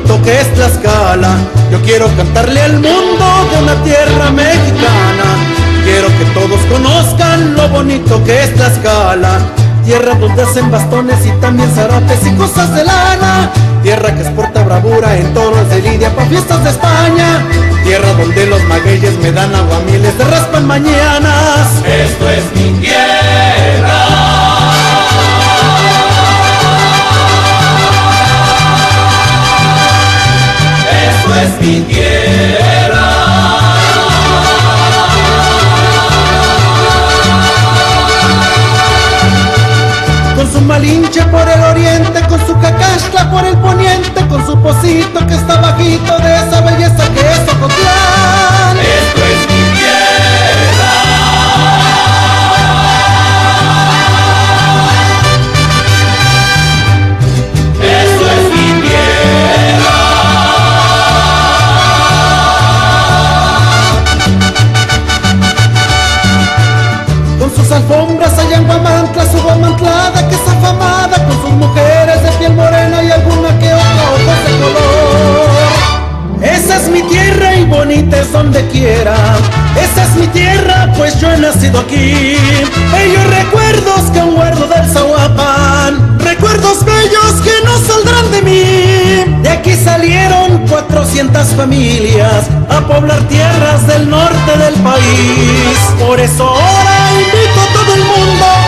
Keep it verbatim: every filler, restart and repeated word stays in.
bonito que es Tlaxcala. Yo quiero cantarle al mundo de una tierra mexicana. Quiero que todos conozcan lo bonito que es Tlaxcala. Tierra donde hacen bastones y también zarapes y cosas de lana. Tierra que exporta bravura en toros de lidia pa' fiestas de España. Tierra donde los magueyes me dan aguamiles de raspa en mañanas. Esto es mi tierra. Esto es mi tierra. Con su Malinche por el oriente, con su Cacaxtla por el poniente, con su Pocito que está bajito de esa belleza que es Ocotlán. Esto es mi tierra. Esto es mi tierra. Con sus alfombras allá en Huamantla, su Huamantlada que es afamada, con sus mujeres de piel morena y alguna que otra ojos de color. Esa es mi tierra y bonita es donde quiera. Esa es mi tierra pues yo he nacido aquí. Bellos recuerdos que aún guardo del Zahuapan, recuerdos bellos que no saldrán de mí. De aquí salieron cuatrocientas familias a poblar tierras del norte del país. Por eso ahora invito a todo el mundo